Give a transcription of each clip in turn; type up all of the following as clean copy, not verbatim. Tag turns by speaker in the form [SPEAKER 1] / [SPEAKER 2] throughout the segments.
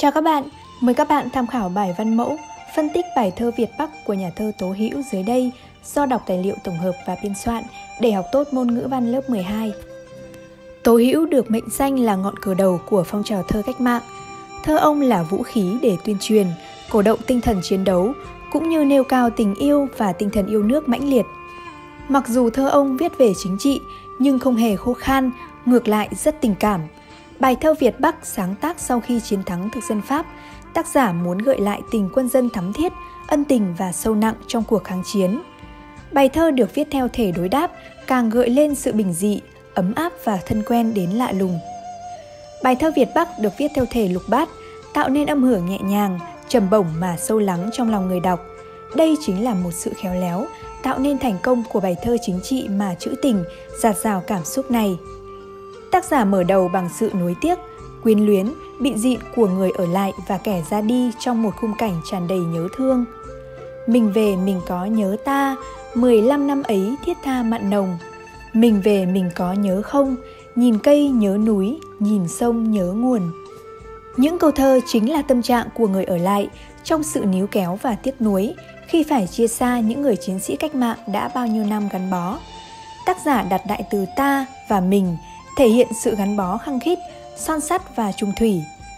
[SPEAKER 1] Chào các bạn, mời các bạn tham khảo bài văn mẫu phân tích bài thơ Việt Bắc của nhà thơ Tố Hữu dưới đây do đọc tài liệu tổng hợp và biên soạn để học tốt môn ngữ văn lớp 12. Tố Hữu được mệnh danh là ngọn cờ đầu của phong trào thơ cách mạng. Thơ ông là vũ khí để tuyên truyền, cổ động tinh thần chiến đấu, cũng như nêu cao tình yêu và tinh thần yêu nước mãnh liệt. Mặc dù thơ ông viết về chính trị nhưng không hề khô khan, ngược lại rất tình cảm. Bài thơ Việt Bắc sáng tác sau khi chiến thắng thực dân Pháp, tác giả muốn gợi lại tình quân dân thắm thiết, ân tình và sâu nặng trong cuộc kháng chiến. Bài thơ được viết theo thể đối đáp, càng gợi lên sự bình dị, ấm áp và thân quen đến lạ lùng. Bài thơ Việt Bắc được viết theo thể lục bát, tạo nên âm hưởng nhẹ nhàng, trầm bổng mà sâu lắng trong lòng người đọc. Đây chính là một sự khéo léo, tạo nên thành công của bài thơ chính trị mà trữ tình, dạt dào cảm xúc này. Tác giả mở đầu bằng sự nuối tiếc, quyến luyến, bị dịn của người ở lại và kẻ ra đi trong một khung cảnh tràn đầy nhớ thương. Mình về mình có nhớ ta, 15 năm ấy thiết tha mặn nồng. Mình về mình có nhớ không, nhìn cây nhớ núi, nhìn sông nhớ nguồn. Những câu thơ chính là tâm trạng của người ở lại trong sự níu kéo và tiếc nuối khi phải chia xa những người chiến sĩ cách mạng đã bao nhiêu năm gắn bó. Tác giả đặt đại từ ta và mình, thể hiện sự gắn bó khăng khít, son sắt và trung thủy.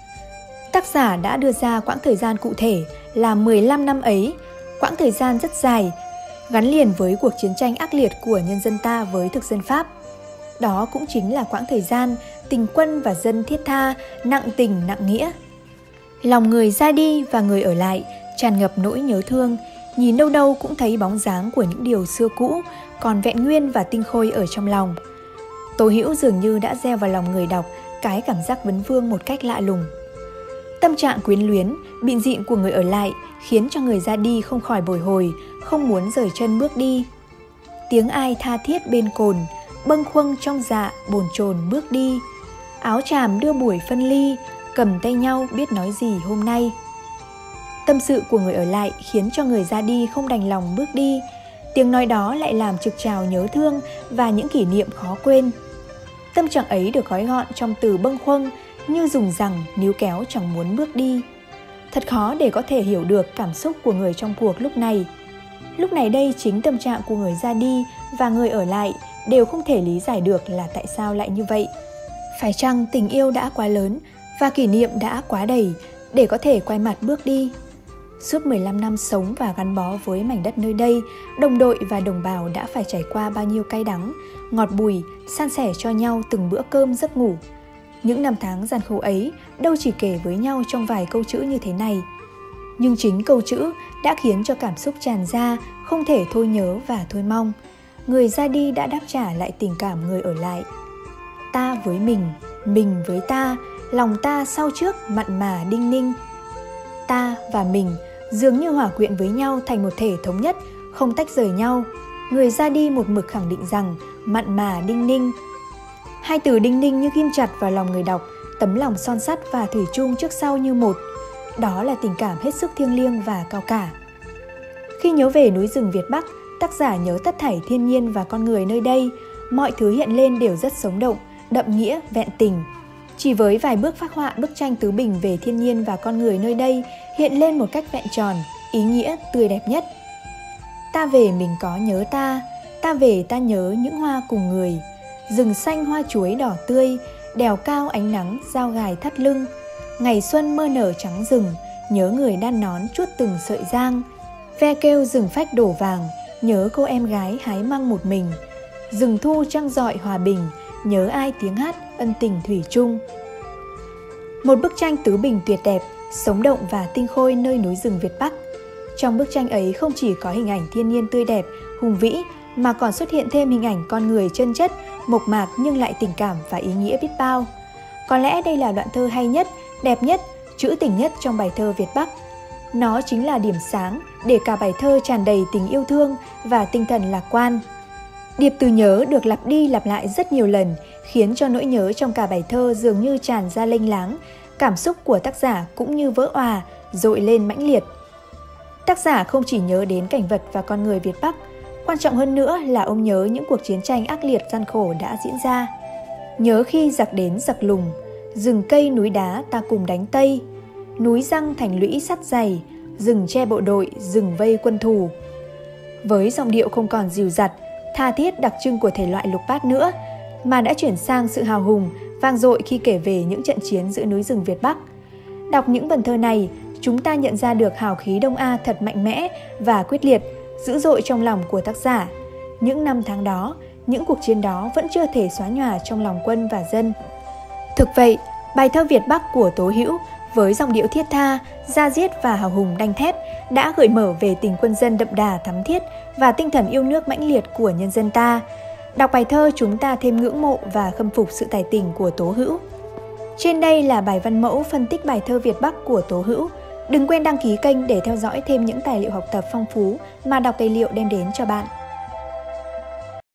[SPEAKER 1] Tác giả đã đưa ra quãng thời gian cụ thể là 15 năm ấy, quãng thời gian rất dài, gắn liền với cuộc chiến tranh ác liệt của nhân dân ta với thực dân Pháp. Đó cũng chính là quãng thời gian tình quân và dân thiết tha, nặng tình nặng nghĩa. Lòng người ra đi và người ở lại tràn ngập nỗi nhớ thương, nhìn đâu đâu cũng thấy bóng dáng của những điều xưa cũ còn vẹn nguyên và tinh khôi ở trong lòng. Tố Hữu dường như đã gieo vào lòng người đọc cái cảm giác vấn vương một cách lạ lùng. Tâm trạng quyến luyến, bịn dịn của người ở lại khiến cho người ra đi không khỏi bồi hồi, không muốn rời chân bước đi. Tiếng ai tha thiết bên cồn, bâng khuâng trong dạ bồn chồn bước đi. Áo tràm đưa buổi phân ly, cầm tay nhau biết nói gì hôm nay. Tâm sự của người ở lại khiến cho người ra đi không đành lòng bước đi. Tiếng nói đó lại làm trực trào nhớ thương và những kỷ niệm khó quên. Tâm trạng ấy được gói gọn trong từ bâng khuâng, như dùng rằng níu kéo chẳng muốn bước đi. Thật khó để có thể hiểu được cảm xúc của người trong cuộc lúc này. Lúc này đây chính tâm trạng của người ra đi và người ở lại đều không thể lý giải được là tại sao lại như vậy. Phải chăng tình yêu đã quá lớn và kỷ niệm đã quá đầy để có thể quay mặt bước đi? Suốt 15 năm sống và gắn bó với mảnh đất nơi đây, đồng đội và đồng bào đã phải trải qua bao nhiêu cay đắng, ngọt bùi, san sẻ cho nhau từng bữa cơm giấc ngủ. Những năm tháng gian khổ ấy đâu chỉ kể với nhau trong vài câu chữ như thế này. Nhưng chính câu chữ đã khiến cho cảm xúc tràn ra, không thể thôi nhớ và thôi mong. Người ra đi đã đáp trả lại tình cảm người ở lại. Ta với mình với ta, lòng ta sau trước mặn mà đinh ninh. Ta và mình dường như hòa quyện với nhau thành một thể thống nhất, không tách rời nhau. Người ra đi một mực khẳng định rằng mặn mà đinh ninh. Hai từ đinh ninh như ghim chặt vào lòng người đọc, tấm lòng son sắt và thủy chung trước sau như một. Đó là tình cảm hết sức thiêng liêng và cao cả. Khi nhớ về núi rừng Việt Bắc, tác giả nhớ tất thảy thiên nhiên và con người nơi đây. Mọi thứ hiện lên đều rất sống động, đậm nghĩa, vẹn tình. Chỉ với vài bước phác họa bức tranh tứ bình về thiên nhiên và con người nơi đây hiện lên một cách vẹn tròn, ý nghĩa, tươi đẹp nhất. Ta về mình có nhớ ta về ta nhớ những hoa cùng người. Rừng xanh hoa chuối đỏ tươi, đèo cao ánh nắng dao gài thắt lưng. Ngày xuân mơ nở trắng rừng, nhớ người đan nón chuốt từng sợi giang. Ve kêu rừng phách đổ vàng, nhớ cô em gái hái măng một mình. Rừng thu trăng rọi hòa bình, nhớ ai tiếng hát ân tình thủy chung. Một bức tranh tứ bình tuyệt đẹp, sống động và tinh khôi nơi núi rừng Việt Bắc. Trong bức tranh ấy không chỉ có hình ảnh thiên nhiên tươi đẹp, hùng vĩ, mà còn xuất hiện thêm hình ảnh con người chân chất, mộc mạc nhưng lại tình cảm và ý nghĩa biết bao. Có lẽ đây là đoạn thơ hay nhất, đẹp nhất, trữ tình nhất trong bài thơ Việt Bắc. Nó chính là điểm sáng để cả bài thơ tràn đầy tình yêu thương và tinh thần lạc quan. Điệp từ nhớ được lặp đi lặp lại rất nhiều lần, khiến cho nỗi nhớ trong cả bài thơ dường như tràn ra lênh láng. Cảm xúc của tác giả cũng như vỡ òa, dội lên mãnh liệt. Tác giả không chỉ nhớ đến cảnh vật và con người Việt Bắc, quan trọng hơn nữa là ông nhớ những cuộc chiến tranh ác liệt gian khổ đã diễn ra. Nhớ khi giặc đến giặc lùng, rừng cây núi đá ta cùng đánh Tây. núi răng thành lũy sắt dày, rừng che bộ đội, rừng vây quân thù. Với giọng điệu không còn dìu dặt, tha thiết đặc trưng của thể loại lục bát nữa, mà đã chuyển sang sự hào hùng, vang dội khi kể về những trận chiến giữa núi rừng Việt Bắc. Đọc những vần thơ này, chúng ta nhận ra được hào khí Đông A thật mạnh mẽ và quyết liệt, dữ dội trong lòng của tác giả. Những năm tháng đó, những cuộc chiến đó vẫn chưa thể xóa nhòa trong lòng quân và dân. Thực vậy, bài thơ Việt Bắc của Tố Hữu với giọng điệu thiết tha, da diết và hào hùng đanh thép đã gợi mở về tình quân dân đậm đà thắm thiết và tinh thần yêu nước mãnh liệt của nhân dân ta. Đọc bài thơ chúng ta thêm ngưỡng mộ và khâm phục sự tài tình của Tố Hữu. Trên đây là bài văn mẫu phân tích bài thơ Việt Bắc của Tố Hữu. Đừng quên đăng ký kênh để theo dõi thêm những tài liệu học tập phong phú mà Đọc Tài liệu đem đến cho bạn.